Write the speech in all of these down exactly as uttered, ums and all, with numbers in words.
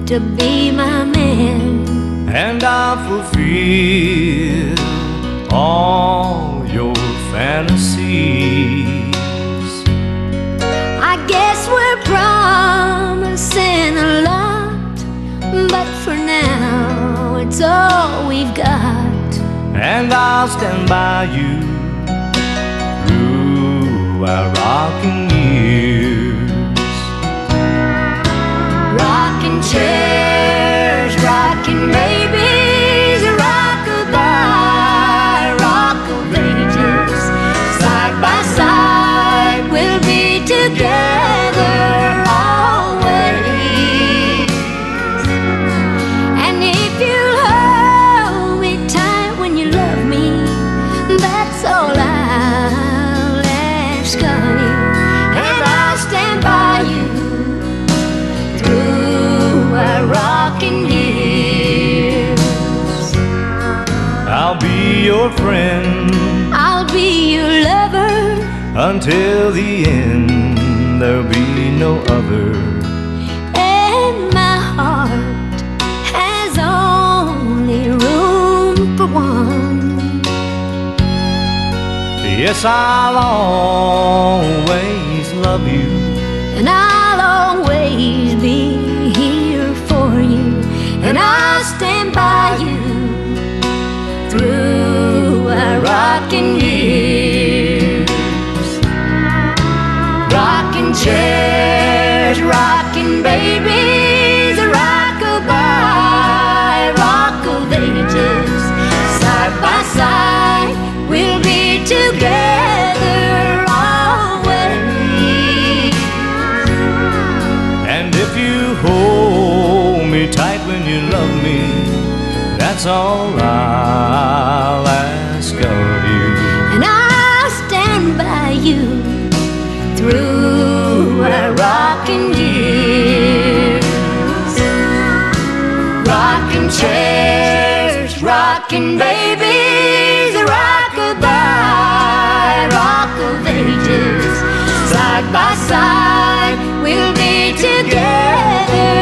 to be my man, and I'll fulfill all your fantasies. I guess we're promising a lot, but for now it's all we've got. And I'll stand by you through our rocking years. Rocking chairs, rocking babies, rock-a-bye, rock of ages. Side by side we'll be together always. And if you'll hold me tight when you love me, that's all I'll ask of you. And I'll stand by you through our rocking years. I'll be your friend, I'll be your lover, until the end there'll be no other. and my heart has only room for one. Yes, I'll always love you, And I'll always be here for you, and I'll stand by you through our rocking years. Rocking chairs, rocking babies, rock-a-bye, rock of ages. Side by side we'll be together always. and if you hold me tight when you love me, that's all I'll ask of you. And I'll stand by you through our rocking years. Rocking chairs, rocking babies, rock-a-bye, rock of ages. Side by side we'll be together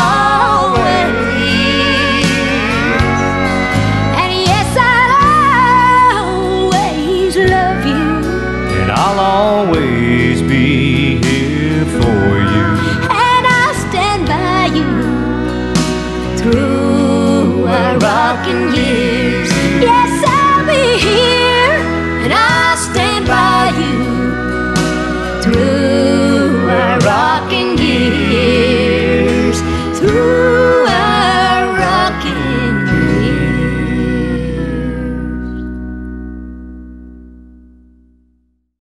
always. And yes, I'll always love you, And I'll always be here for you. and I'll stand by you through our rocking years.